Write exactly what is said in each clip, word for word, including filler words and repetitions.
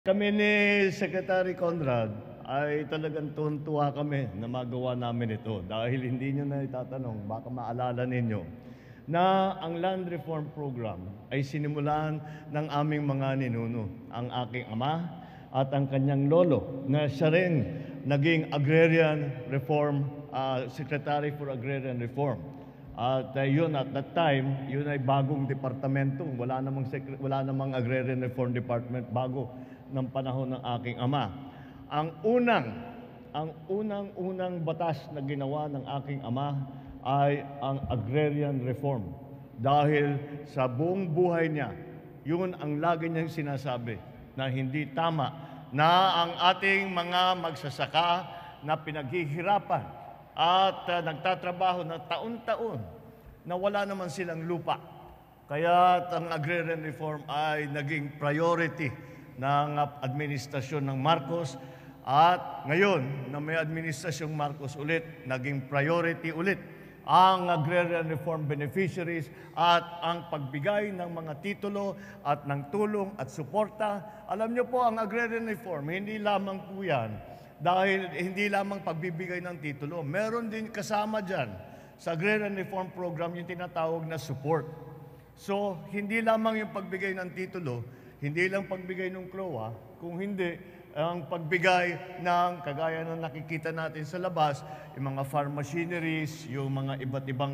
Kami ni Secretary Conrad ay talagang tuwan-tuwa kami na magawa namin ito dahil hindi nyo na itatanong, baka maalala ninyo, na ang Land Reform Program ay sinimulan ng aming mga ninuno, ang aking ama at ang kanyang lolo, na siya rin naging Agrarian Reform, uh, Secretary for Agrarian Reform. At uh, yun, at that time, yun ay bagong departamento. Wala namang, wala namang Agrarian Reform Department bago ng panahon ng aking ama. Ang unang, ang unang-unang batas na ginawa ng aking ama ay ang Agrarian Reform. Dahil sa buong buhay niya, yun ang lagi niyang sinasabi na hindi tama na ang ating mga magsasaka na pinaghihirapan at uh, nagtatrabaho na taon-taon na wala naman silang lupa. Kaya ang Agrarian Reform ay naging priority ng administrasyon ng Marcos, at ngayon na may administrasyong Marcos ulit, naging priority ulit ang Agrarian Reform beneficiaries at ang pagbigay ng mga titulo at ng tulong at suporta. Alam niyo po, ang Agrarian Reform, hindi lamang po yan dahil hindi lamang pagbibigay ng titulo. Meron din kasama dyan sa Agrarian Reform Program yung tinatawag na support. So, hindi lamang yung pagbigay ng titulo, hindi lang pagbigay ng C L O A, kung hindi ang pagbigay ng, kagaya ng nakikita natin sa labas, yung mga farm machineries, yung mga iba't ibang,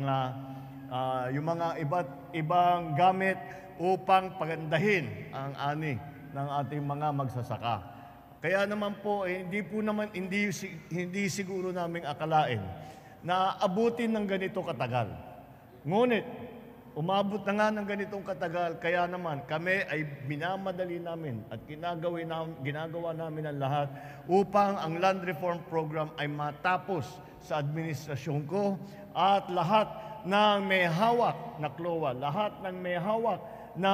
uh, yung mga iba't ibang gamit upang pagandahin ang ani ng ating mga magsasaka. Kaya naman po, eh, hindi po naman, hindi, hindi siguro naming akalain na abutin ng ganito katagal. Ngunit, umabot na nga ng ganitong katagal, kaya naman kami ay minamadali namin at ginagawa namin, ginagawa namin ang lahat upang ang Land Reform Program ay matapos sa administrasyon ko at lahat ng may hawak na C L O A, lahat ng may hawak na,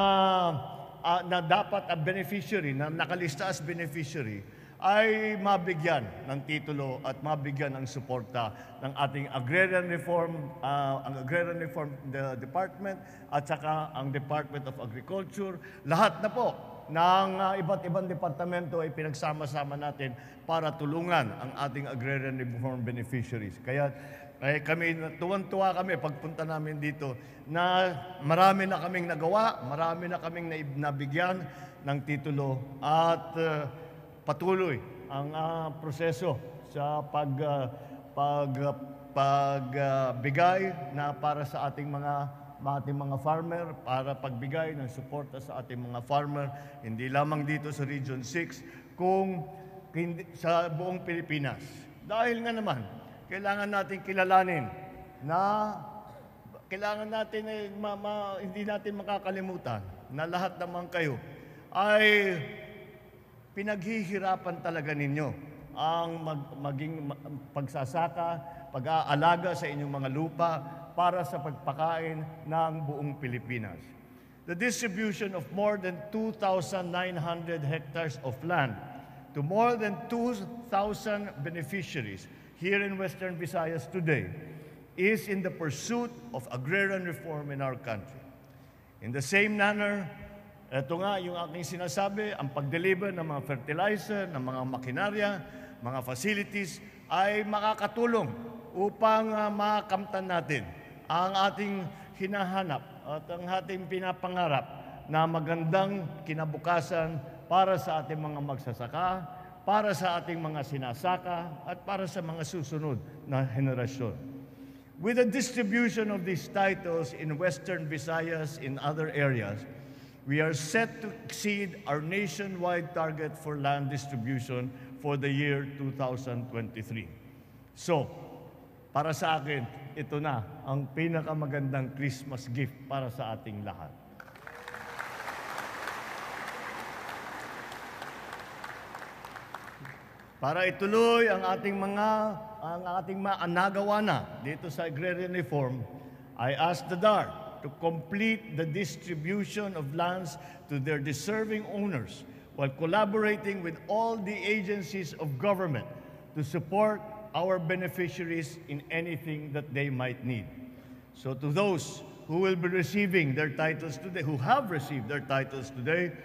uh, na dapat a beneficiary, na nakalista as beneficiary, ay mabigyan ng titulo at mabigyan ng suporta ng ating Agrarian Reform, uh, ang Agrarian Reform the Department at saka ang Department of Agriculture. Lahat na po ng uh, iba't ibang departamento ay pinagsama-sama natin para tulungan ang ating Agrarian Reform beneficiaries. Kaya eh, kami, tuwan-tuwa kami pagpunta namin dito na marami na kaming nagawa, marami na kaming nabigyan ng titulo at uh, patuloy ang uh, proseso sa pag uh, pag uh, pagbigay uh, na para sa ating mga ating mga farmer, para pagbigay ng suporta sa ating mga farmer, hindi lamang dito sa Region six, kung hindi, sa buong Pilipinas. Dahil nga naman, kailangan natin kilalanin na kailangan natin eh, ma, ma, hindi natin makakalimutan na lahat naman kayo ay pinaghihirapan talaga ninyo ang mag, maging pagsasaka, pag-aalaga sa inyong mga lupa para sa pagpakain ng buong Pilipinas. The distribution of more than two thousand nine hundred hectares of land to more than two thousand beneficiaries here in Western Visayas today is in the pursuit of agrarian reform in our country. In the same manner, ito nga yung aking sinasabi, ang pag-deliver ng mga fertilizer, ng mga makinarya, mga facilities ay makakatulong upang uh, makamtan natin ang ating hinahanap at ang ating pinapangarap na magandang kinabukasan para sa ating mga magsasaka, para sa ating mga sinasaka, at para sa mga susunod na henerasyon. With the distribution of these titles in Western Visayas, in other areas, we are set to exceed our nationwide target for land distribution for the year two thousand twenty-three. So, para sa akin, ito na ang pinakamagandang Christmas gift para sa ating lahat. Para ituloy ang ating mga ang ating mga nagawa na dito sa Agrarian Reform, I ask the D A R to complete the distribution of lands to their deserving owners while collaborating with all the agencies of government to support our beneficiaries in anything that they might need. So to those who will be receiving their titles today, who have received their titles today,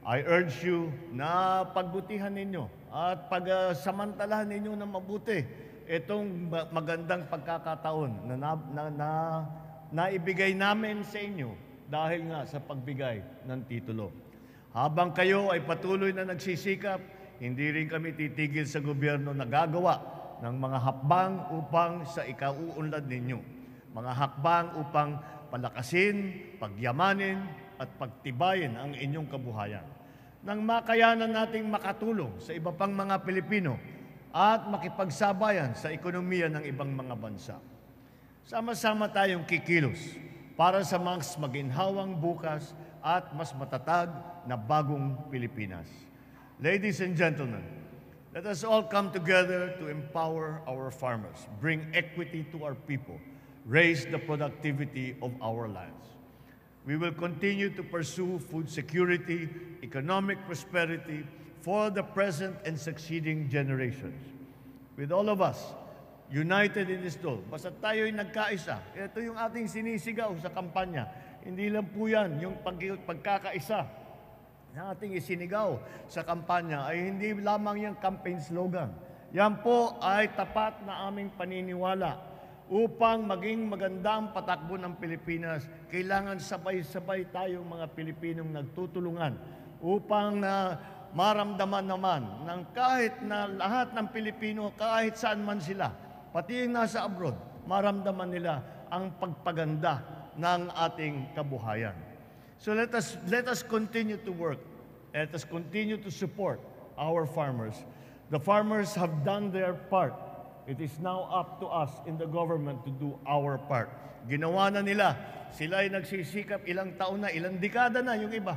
I urge you na pagbutihan ninyo at pagsamantalahan ninyo ng mabuti itong magandang pagkakataon na, na, na, na naibigay namin sa inyo dahil nga sa pagbigay ng titulo. Habang kayo ay patuloy na nagsisikap, hindi rin kami titigil sa gobyerno na gagawa ng mga hakbang upang sa ikauunlad ninyo. Mga hakbang upang palakasin, pagyamanin, at pagtibayin ang inyong kabuhayan. Nang makayanan nating makatulong sa iba pang mga Pilipino at makipagsabayan sa ekonomiya ng ibang mga bansa. Sama-sama tayong kikilos para sa mas maginhawang bukas at mas matatag na bagong Pilipinas. Ladies and gentlemen, let us all come together to empower our farmers, bring equity to our people, raise the productivity of our lands. We will continue to pursue food security, economic prosperity for the present and succeeding generations. With all of us united in this goal, basta tayo'y nagkaisa, ito yung ating sinisigaw sa kampanya. Hindi lang po yan, yung pag pagkakaisa na ating isinigaw sa kampanya ay hindi lamang yung campaign slogan. Yan po ay tapat na aming paniniwala. Upang maging maganda ang patakbo ng Pilipinas, kailangan sabay-sabay tayong mga Pilipinong nagtutulungan upang na maramdaman naman ng kahit na lahat ng Pilipino, kahit saan man sila, pati yung nasa abroad, maramdaman nila ang pagpaganda ng ating kabuhayan. So let us, let us continue to work. Let us continue to support our farmers. The farmers have done their part. It is now up to us in the government to do our part. Ginawa na nila. Sila ay nagsisikap ilang taon na, ilang dekada na yung iba.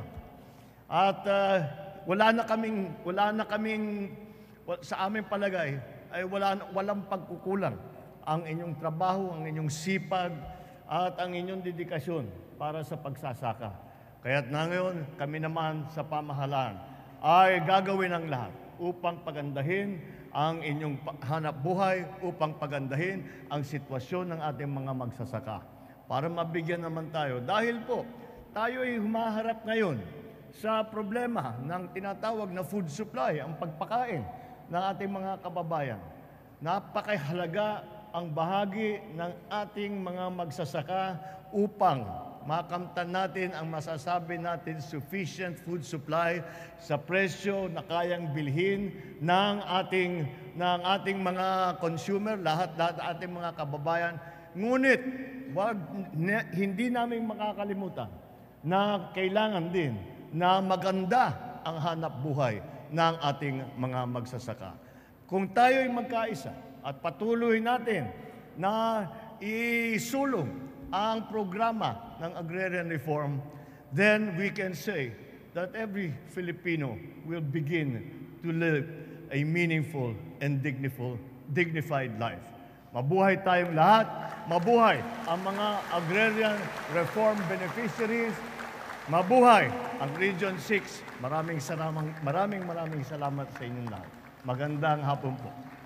At uh, wala na kaming, wala na kaming, sa aming palagay, ay wala, walang pagkukulang ang inyong trabaho, ang inyong sipag, at ang inyong dedikasyon para sa pagsasaka. Kaya't na ngayon, kami naman sa pamahalaan ay gagawin ang lahat upang pagandahin ang inyong hanap buhay, upang pagandahin ang sitwasyon ng ating mga magsasaka. Para mabigyan naman tayo. Dahil po, tayo ay humaharap ngayon sa problema ng tinatawag na food supply, ang pagpakain ng ating mga kababayan. Napakahalaga ang bahagi ng ating mga magsasaka upang makamtan natin ang masasabi natin sufficient food supply sa presyo na kayang bilhin ng ating ng ating mga consumer, lahat lahat ating mga kababayan. Ngunit wag ne, hindi namin makakalimutan na kailangan din na maganda ang hanap buhay ng ating mga magsasaka. Kung tayo'y magkaisa at patuloy natin na isulong ang programa ng agrarian reform, then we can say that every Filipino will begin to live a meaningful and dignified, dignified life. Mabuhay tayong lahat, mabuhay ang mga agrarian reform beneficiaries, mabuhay ang Region six. Maraming salamat, maraming maraming salamat sa inyong lahat. Magandang hapon po.